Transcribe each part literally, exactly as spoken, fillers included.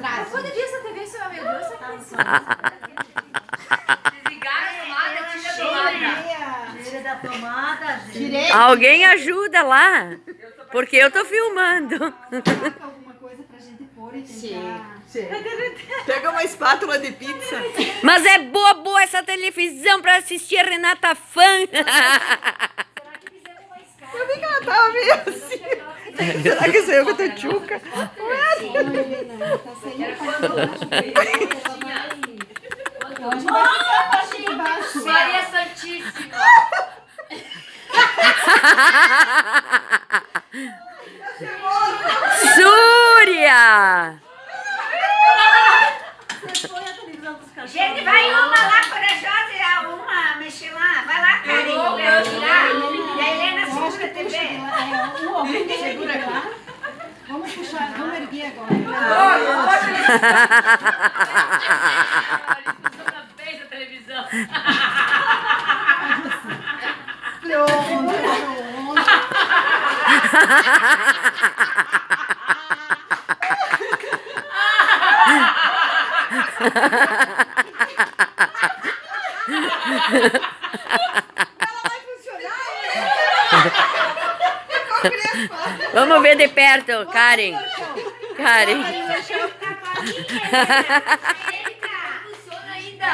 atrás. Quando eu vi essa T V, isso é meu Deus, essa Desligaram a tomada, tira a tomada. Tira da tomada, gente. Tirei. Alguém ajuda lá, porque eu tô filmando. Coloca alguma coisa pra gente pôr e tentar. Pega uma espátula de pizza. Mas é boa, boa essa televisão pra assistir a Renata Fã. Eu vi que ela tava meio assim. Será que saiu com a tchuca? Olha, Helena, tá saindo pra baixo. Hoje vai ficar baixo de baixo. Maria Santíssima. Súria! Gente, vai uma lá, corajosa, e a uma mexer lá. Vai lá, Karen, pra tirar. E a Helena segura a T V. É, o ouvinte segura lá. Vamos puxar, vamos erguer agora. Fez a televisão. Pronto, Vamos ver de perto, Karen. Karen. Funciona ainda.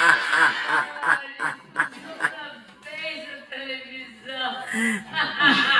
Fez a televisão.